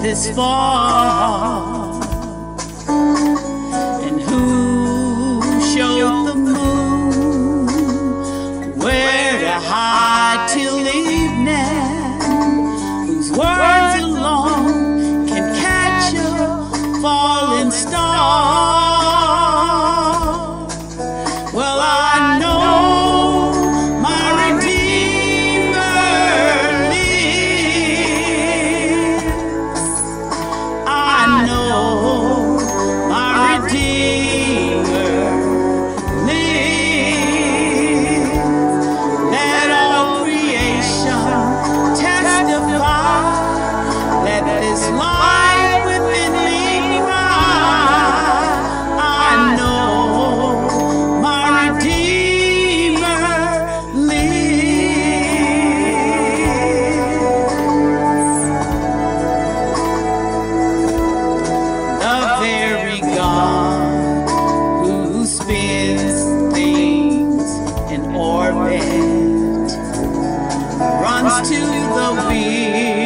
this far, and who showed the moon where to hide till evening, whose words alone can catch a falling star. Well, I know my Redeemer lives. I know my Redeemer lives. Let all creation testify. Let this life within me cry. I know my Redeemer lives. The very God who spins things in orbit runs to the wheel